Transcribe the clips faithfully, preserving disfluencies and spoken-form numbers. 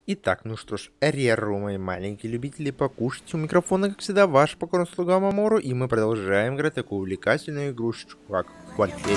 Итак, ну что ж, Реру, мои маленькие любители покушать. У микрофона, как всегда, ваш покорный слуга Мамору, и мы продолжаем играть такую увлекательную игрушечку, как Вальхейм.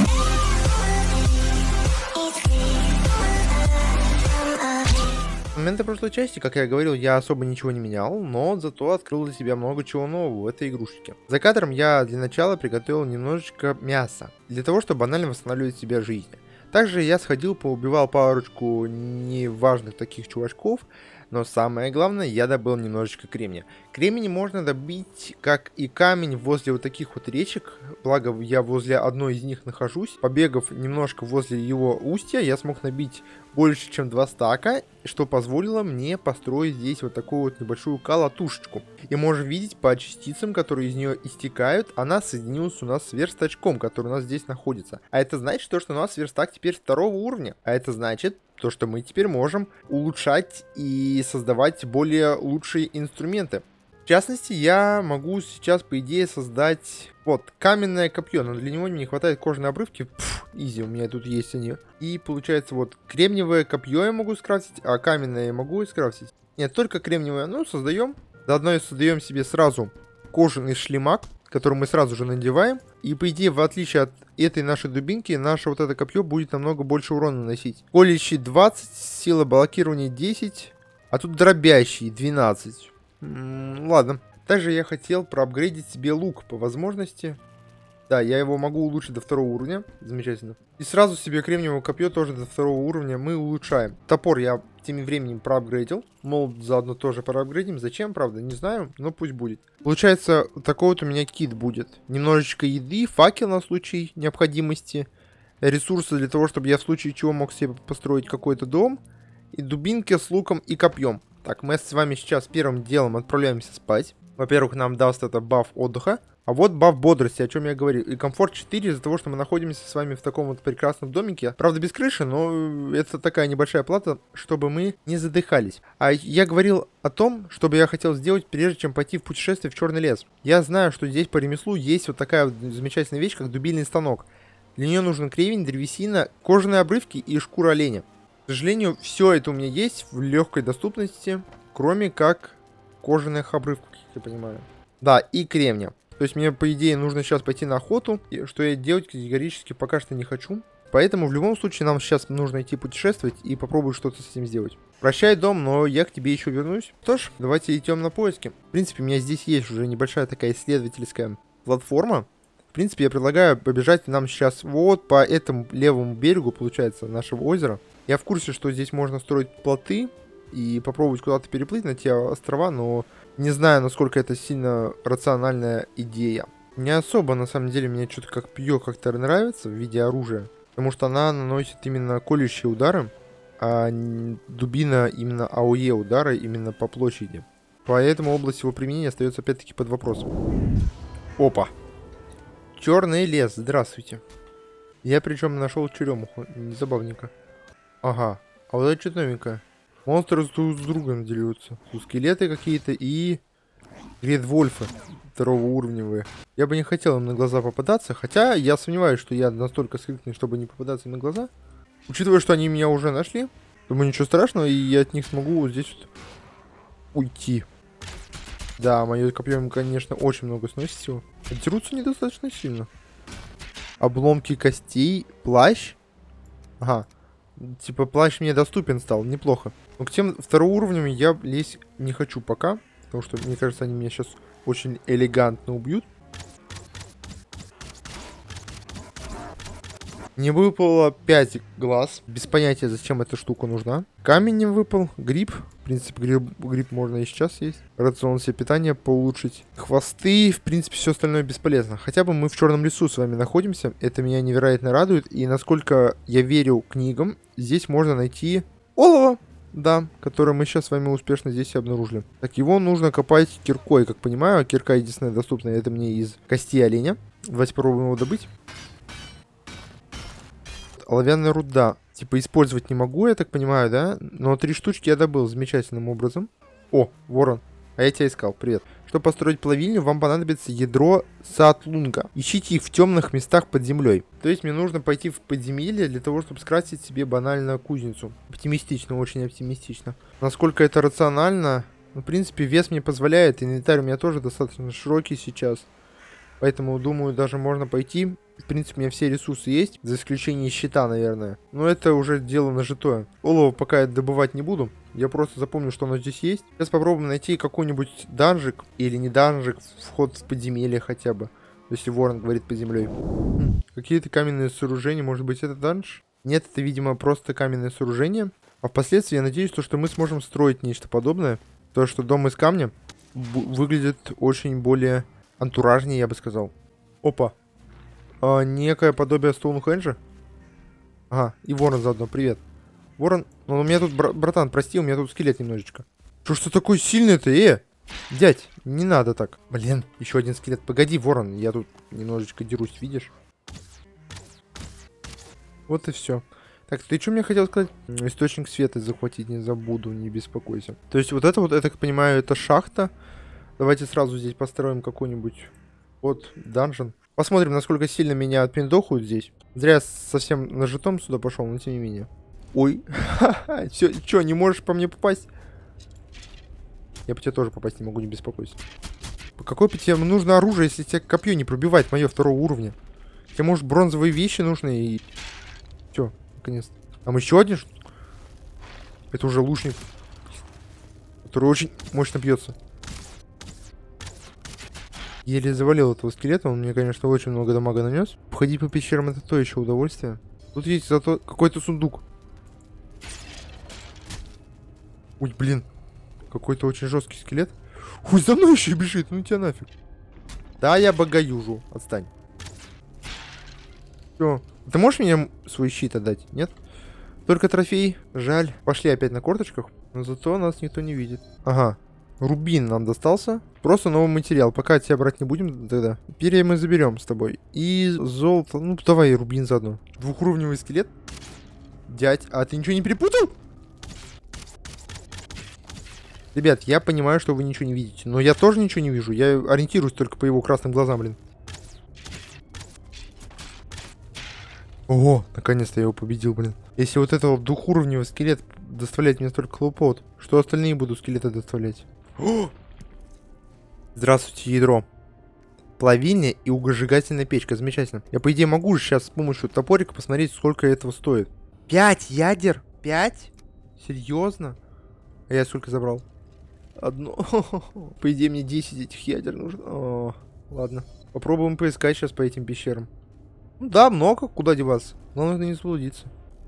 С момента прошлой части, как я говорил, я особо ничего не менял, но зато открыл для себя много чего нового в этой игрушечке. За кадром я для начала приготовил немножечко мяса, для того, чтобы банально восстанавливать себе жизнь. Также я сходил, поубивал парочку неважных таких чувачков, но самое главное, я добыл немножечко кремния. Кремний можно добить, как и камень, возле вот таких вот речек, благо я возле одной из них нахожусь. Побегав немножко возле его устья, я смог набить больше, чем два стака, что позволило мне построить здесь вот такую вот небольшую колотушечку. И можем видеть по частицам, которые из нее истекают, она соединилась у нас с верстачком, который у нас здесь находится. А это значит, то, что у нас верстак теперь второго уровня. А это значит, то, что мы теперь можем улучшать и создавать более лучшие инструменты. В частности, я могу сейчас, по идее, создать вот каменное копье, но для него не хватает кожаной обрывки. Пфф, изи, у меня тут есть они. И получается, вот кремниевое копье я могу скрафтить, а каменное я могу скрафтить. Нет, только кремниевое. Ну, создаем. Заодно и создаем себе сразу кожаный шлемак, который мы сразу же надеваем. И по идее, в отличие от этой нашей дубинки, наше вот это копье будет намного больше урона наносить. Колющий двадцать, сила блокирования десять, а тут дробящий двенадцать. М-м, ладно. Также я хотел проапгрейдить себе лук по возможности. Да, я его могу улучшить до второго уровня. Замечательно. И сразу себе кремниевое копье тоже до второго уровня мы улучшаем. Топор я тем временем проапгрейдил. Молот заодно тоже проапгрейдим. Зачем, правда, не знаю, но пусть будет. Получается, такой вот у меня кит будет. Немножечко еды, факел на случай необходимости. Ресурсы для того, чтобы я в случае чего мог себе построить какой-то дом. И дубинки с луком и копьем. Так, мы с вами сейчас первым делом отправляемся спать. Во-первых, нам даст это баф отдыха. А вот баф бодрости, о чем я говорил. И комфорт четыре из-за того, что мы находимся с вами в таком вот прекрасном домике. Правда, без крыши, но это такая небольшая плата, чтобы мы не задыхались. А я говорил о том, что бы я хотел сделать, прежде чем пойти в путешествие в Черный лес. Я знаю, что здесь по ремеслу есть вот такая вот замечательная вещь, как дубильный станок. Для нее нужен кремень, древесина, кожаные обрывки и шкура оленя. К сожалению, все это у меня есть в легкой доступности, кроме как кожаных обрывков, как я понимаю. Да, и кремня. То есть мне, по идее, нужно сейчас пойти на охоту, что я делать категорически пока что не хочу. Поэтому в любом случае нам сейчас нужно идти путешествовать и попробовать что-то с этим сделать. Прощай, дом, но я к тебе еще вернусь. Что ж, давайте идем на поиски. В принципе, у меня здесь есть уже небольшая такая исследовательская платформа. В принципе, я предлагаю побежать нам сейчас вот по этому левому берегу, получается, нашего озера. Я в курсе, что здесь можно строить плоты и попробовать куда-то переплыть на те острова, но не знаю, насколько это сильно рациональная идея. Не особо, на самом деле, мне что-то как пьё как-то нравится в виде оружия, потому что она наносит именно колющие удары, а дубина именно АОЕ удары именно по площади. Поэтому область его применения остается опять-таки под вопросом. Опа! Черный лес, здравствуйте. Я причем нашел черемуху, забавненько. Ага, а вот это что-то новенькое. Монстры друг с другом делятся. Скелеты какие-то и гредвольфы второго уровневые. Я бы не хотел им на глаза попадаться, хотя я сомневаюсь, что я настолько скрытный, чтобы не попадаться им на глаза. Учитывая, что они меня уже нашли, думаю, ничего страшного, и я от них смогу вот здесь вот уйти. Да, мое копье им, конечно, очень много сносит всего. Дерутся недостаточно сильно. Обломки костей, плащ. Ага. Типа плащ мне доступен стал, неплохо. Но к тем второго уровням я лезть не хочу пока. Потому что, мне кажется, они меня сейчас очень элегантно убьют. Мне выпало пять глаз. Без понятия, зачем эта штука нужна. Камень не выпал. Гриб. В принципе, гриб, гриб можно и сейчас есть. Рацион себе питания поулучшить. Хвосты. В принципе, все остальное бесполезно. Хотя бы мы в черном лесу с вами находимся. Это меня невероятно радует. И насколько я верю книгам, здесь можно найти олово. Да, которое мы сейчас с вами успешно здесь и обнаружили. Так, его нужно копать киркой, как понимаю. Кирка единственная доступная. Это мне из кости оленя. Давайте попробуем его добыть. Оловянная руда. Типа использовать не могу, я так понимаю, да? Но три штучки я добыл замечательным образом. О, ворон. А я тебя искал. Привет. Чтобы построить плавильню, вам понадобится ядро саатлунга. Ищите их в темных местах под землей. То есть мне нужно пойти в подземелье для того, чтобы скрасить себе банально кузницу. Оптимистично, очень оптимистично. Насколько это рационально? Ну, в принципе, вес мне позволяет. Инвентарь у меня тоже достаточно широкий сейчас. Поэтому, думаю, даже можно пойти. В принципе, у меня все ресурсы есть, за исключением щита, наверное. Но это уже дело нажитое. Олово пока я добывать не буду. Я просто запомню, что оно здесь есть. Сейчас попробуем найти какой-нибудь данжик. Или не данжик, вход в подземелье хотя бы. Если ворон говорит под землей. Хм, какие-то каменные сооружения. Может быть, это данж? Нет, это, видимо, просто каменное сооружение. А впоследствии я надеюсь, то, что мы сможем строить нечто подобное. То, что дом из камня выглядит очень более антуражнее, я бы сказал. Опа. А, некое подобие Стоунхенджа. Ага, и ворон заодно, привет. Ворон, ну у меня тут, бра братан, прости, у меня тут скелет немножечко. Что ж ты такой сильный-то, э? Дядь, не надо так. Блин, еще один скелет. Погоди, ворон, я тут немножечко дерусь, видишь? Вот и все. Так, ты что мне хотел сказать? Источник света захватить не забуду, не беспокойся. То есть вот это вот, я так понимаю, это шахта. Давайте сразу здесь построим какой-нибудь вот данжен. Посмотрим, насколько сильно меня отпиндохают здесь. Зря я совсем ножетом сюда пошел, но тем не менее. Ой, все, что, не можешь по мне попасть? Я по тебе тоже попасть не могу, не беспокойся. По какой по тебе нужно оружие, если тебе копье не пробивает мое второго уровня? Тебе, может, бронзовые вещи нужны и... Все, наконец-то. Там еще один? Это уже лучник, который очень мощно бьется. Еле завалил этого скелета, он мне, конечно, очень много дамага нанес. Ходить по пещерам — это то еще удовольствие. Тут есть зато какой-то сундук. Ой, блин. Какой-то очень жесткий скелет. Ой, за мной еще бежит, ну тебя нафиг. Да, я богаюжу, отстань. Все. Ты можешь мне свой щит отдать, нет? Только трофей, жаль. Пошли опять на корточках, но зато нас никто не видит. Ага. Рубин нам достался. Просто новый материал. Пока тебя брать не будем тогда. Перья мы заберем с тобой. И золото. Ну, давай рубин заодно. Двухуровневый скелет. Дядь, а ты ничего не перепутал? Ребят, я понимаю, что вы ничего не видите. Но я тоже ничего не вижу. Я ориентируюсь только по его красным глазам, блин. Ого, наконец-то я его победил, блин. Если вот этого двухуровневый скелет доставлять мне столько хлопот, что остальные буду скелеты доставлять? О! Здравствуйте, ядро. Плавильня и угольжигательная печка. Замечательно. Я, по идее, могу же сейчас с помощью топорика посмотреть, сколько этого стоит. Пять ядер? Пять? Серьезно? А я сколько забрал? Одно. По идее, мне десять этих ядер нужно. О, ладно. Попробуем поискать сейчас по этим пещерам. Ну да, много. Куда деваться? Но нужно не заблудиться.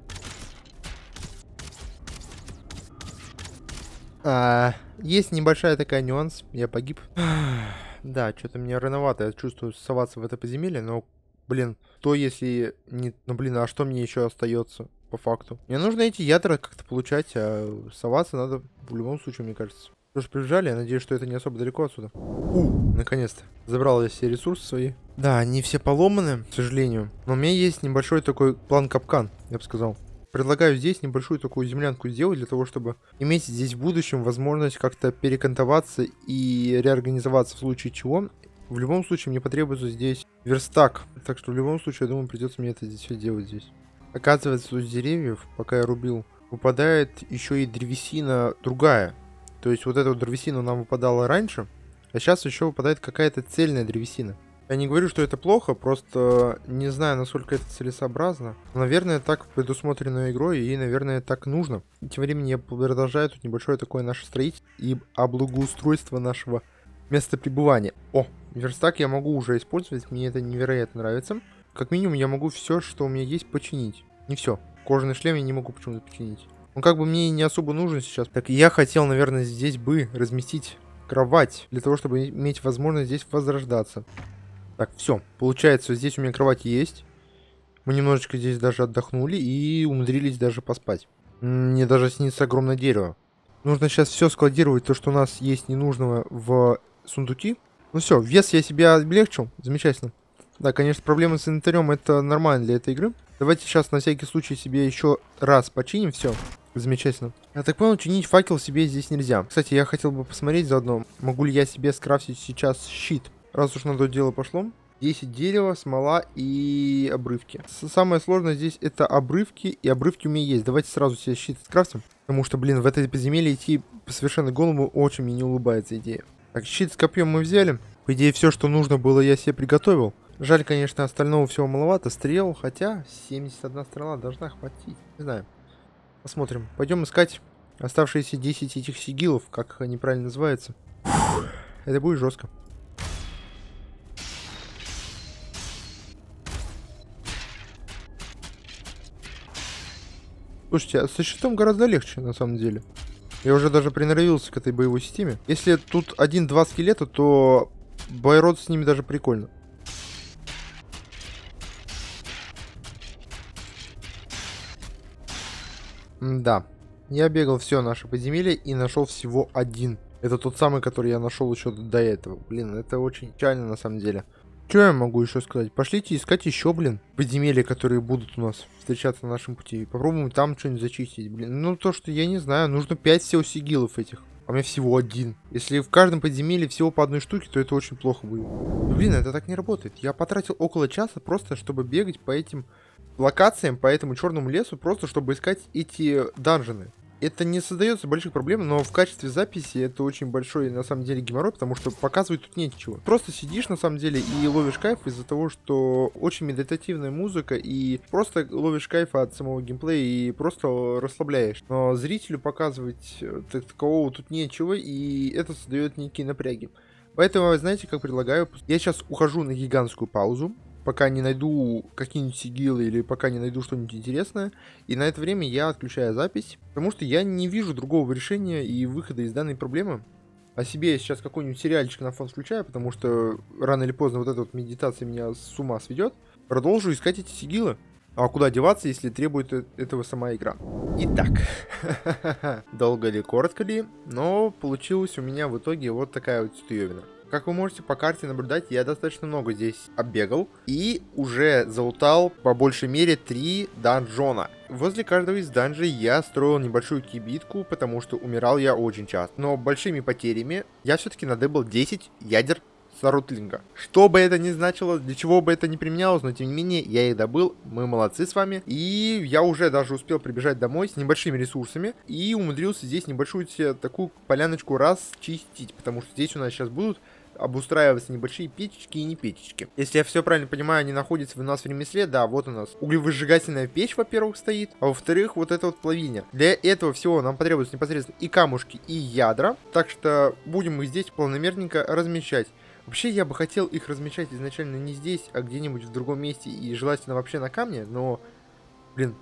А, есть небольшая такая нюанс. Я погиб. Да, что-то мне рановато. Я чувствую соваться в это подземелье, но, блин, то если не... Ну, блин, а что мне еще остается по факту? Мне нужно эти ядра как-то получать, а соваться надо в любом случае, мне кажется. Что ж, прибежали, я надеюсь, что это не особо далеко отсюда. У, наконец-то. Забрал я все ресурсы свои. Да, они все поломаны, к сожалению. Но у меня есть небольшой такой план-капкан, я бы сказал. Предлагаю здесь небольшую такую землянку сделать, для того, чтобы иметь здесь в будущем возможность как-то перекантоваться и реорганизоваться в случае чего. В любом случае мне потребуется здесь верстак. Так что в любом случае, я думаю, придется мне это здесь все делать здесь. Оказывается, из деревьев, пока я рубил, выпадает еще и древесина другая. То есть вот эта вот древесина нам выпадала раньше, а сейчас еще выпадает какая-то цельная древесина. Я не говорю, что это плохо, просто не знаю, насколько это целесообразно. Но, наверное, так предусмотрено игрой, и, наверное, так нужно. И тем временем я продолжаю тут небольшое такое наше строительство и облагоустройство нашего места пребывания. О, верстак я могу уже использовать, мне это невероятно нравится. Как минимум я могу все, что у меня есть, починить. Не все. Кожаный шлем я не могу почему-то починить. Он как бы мне не особо нужен сейчас. Так я хотел, наверное, здесь бы разместить кровать, для того, чтобы иметь возможность здесь возрождаться. Так, все. Получается, здесь у меня кровать есть. Мы немножечко здесь даже отдохнули и умудрились даже поспать. Мне даже снится огромное дерево. Нужно сейчас все складировать, то, что у нас есть ненужного, в сундуки. Ну все, вес я себе облегчил. Замечательно. Да, конечно, проблемы с инвентарем — это нормально для этой игры. Давайте сейчас на всякий случай себе еще раз починим все. Замечательно. Я так понял, чинить факел себе здесь нельзя. Кстати, я хотел бы посмотреть заодно, могу ли я себе скрафтить сейчас щит. Раз уж на то дело пошло. десять дерева, смола и обрывки. Самое сложное здесь это обрывки, и обрывки у меня есть. Давайте сразу себе щит скрафтим. Потому что, блин, в это подземелье идти совершенно голому очень мне не улыбается идея. Так, щит с копьем мы взяли. По идее, все, что нужно было, я себе приготовил. Жаль, конечно, остального всего маловато. Стрел, хотя семьдесят одна стрела должна хватить. Не знаю. Посмотрим. Пойдем искать оставшиеся десять этих сигилов, как они правильно называются. Фух, это будет жестко. Слушайте, а со щитом гораздо легче, на самом деле. Я уже даже приноровился к этой боевой системе. Если тут один-два скелета, то бороться с ними даже прикольно. Да. Я бегал все наше подземелье и нашел всего один. Это тот самый, который я нашел еще до этого. Блин, это очень печально на самом деле. Что я могу еще сказать? Пошлите искать еще, блин, подземелья, которые будут у нас встречаться на нашем пути. Попробуем там что-нибудь зачистить, блин. Ну, то, что я не знаю, нужно пять всего сигилов этих. А у меня всего один. Если в каждом подземелье всего по одной штуке, то это очень плохо будет. Ну, блин, это так не работает. Я потратил около часа просто, чтобы бегать по этим локациям, по этому черному лесу, просто чтобы искать эти данжены. Это не создается больших проблем, но в качестве записи это очень большой, на самом деле, геморрой, потому что показывать тут нечего. Просто сидишь, на самом деле, и ловишь кайф из-за того, что очень медитативная музыка, и просто ловишь кайф от самого геймплея, и просто расслабляешь. Но зрителю показывать так, такового тут нечего, и это создает некие напряги. Поэтому, знаете, как предлагаю, я сейчас ухожу на гигантскую паузу, пока не найду какие-нибудь сигилы или пока не найду что-нибудь интересное. И на это время я отключаю запись, потому что я не вижу другого решения и выхода из данной проблемы. О себе я сейчас какой-нибудь сериальчик на фон включаю, потому что рано или поздно вот эта вот медитация меня с ума сведет. Продолжу искать эти сигилы. А куда деваться, если требует этого сама игра? Итак, долго ли, коротко ли, но получилось у меня в итоге вот такая вот ситуевина. Как вы можете по карте наблюдать, я достаточно много здесь оббегал и уже залутал по большей мере три данжона. Возле каждого из данжей я строил небольшую кибитку, потому что умирал я очень часто. Но большими потерями я все-таки надыбал десять ядер Сарутлинга. Что бы это ни значило, для чего бы это ни применялось, но тем не менее я их добыл, мы молодцы с вами. И я уже даже успел прибежать домой с небольшими ресурсами и умудрился здесь небольшую себе такую поляночку расчистить, потому что здесь у нас сейчас будут обустраиваться небольшие печечки и не печечки. Если я все правильно понимаю, они находятся у нас в ремесле. Да, вот у нас углевыжигательная печь, во-первых, стоит, а во-вторых, вот эта вот плавильня. Для этого всего нам потребуются непосредственно и камушки, и ядра, так что будем их здесь планомерненько размещать. Вообще, я бы хотел их размещать изначально не здесь, а где-нибудь в другом месте, и желательно вообще на камне, но, блин,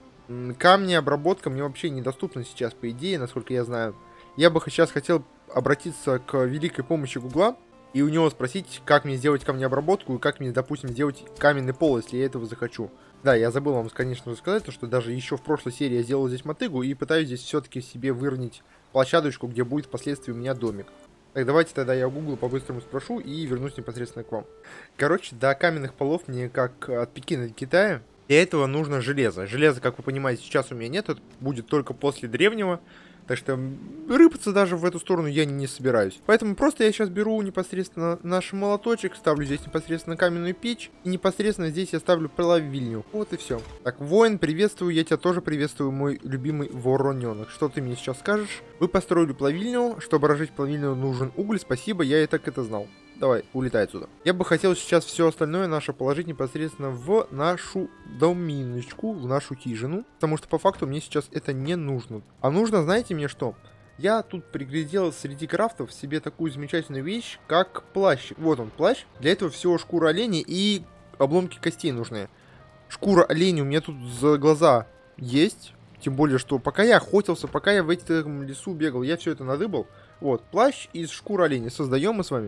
камни обработка мне вообще недоступна сейчас, по идее, насколько я знаю. Я бы сейчас хотел обратиться к великой помощи Гугла и у него спросить, как мне сделать камнеобработку и как мне, допустим, сделать каменный пол, если я этого захочу. Да, я забыл вам, конечно же, сказать, что даже еще в прошлой серии я сделал здесь мотыгу и пытаюсь здесь все-таки себе выровнять площадочку, где будет впоследствии у меня домик. Так, давайте тогда я у Гугла по-быстрому спрошу и вернусь непосредственно к вам. Короче, до каменных полов мне как от Пекина до Китая. Для этого нужно железо. Железо, как вы понимаете, сейчас у меня нет, это будет только после древнего. Так что рыпаться даже в эту сторону я не собираюсь. Поэтому просто я сейчас беру непосредственно наш молоточек, ставлю здесь непосредственно каменную печь, и непосредственно здесь я ставлю плавильню. Вот и все. Так, воин, приветствую, я тебя тоже приветствую, мой любимый вороненок. Что ты мне сейчас скажешь? Вы построили плавильню, чтобы разжечь плавильню нужен уголь, спасибо, я и так это знал. Давай, улетай отсюда. Я бы хотел сейчас все остальное наше положить непосредственно в нашу доминочку, в нашу хижину. Потому что по факту мне сейчас это не нужно. А нужно, знаете мне что? Я тут приглядел среди крафтов себе такую замечательную вещь, как плащ. Вот он, плащ. Для этого всего шкура оленя и обломки костей нужны. Шкура оленя у меня тут за глаза есть. Тем более, что пока я охотился, пока я в этом лесу бегал, я все это надыбал. Вот, плащ из шкуры оленя создаем мы с вами.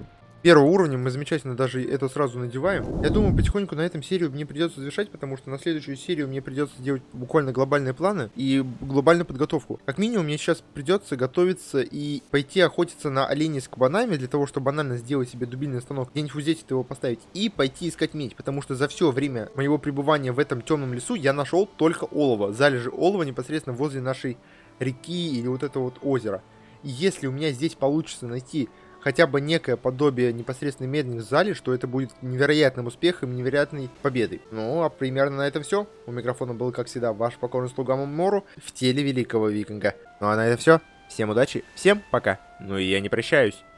первого уровня, мы замечательно даже это сразу надеваем. Я думаю, потихоньку на этом серию мне придется завершать, потому что на следующую серию мне придется делать буквально глобальные планы и глобальную подготовку. Как минимум, мне сейчас придется готовиться и пойти охотиться на оленей с кабанами, для того, чтобы банально сделать себе дубильный станок, где-нибудь здесь его поставить, и пойти искать медь, потому что за все время моего пребывания в этом темном лесу я нашел только олово, залежи олова непосредственно возле нашей реки или вот этого вот озера. И если у меня здесь получится найти хотя бы некое подобие непосредственно медных залежей, что это будет невероятным успехом, невероятной победой. Ну, а примерно на этом все. У микрофона был, как всегда, ваш покорный слуга Мамору в теле великого викинга. Ну а на это все. Всем удачи, всем пока. Ну и я не прощаюсь.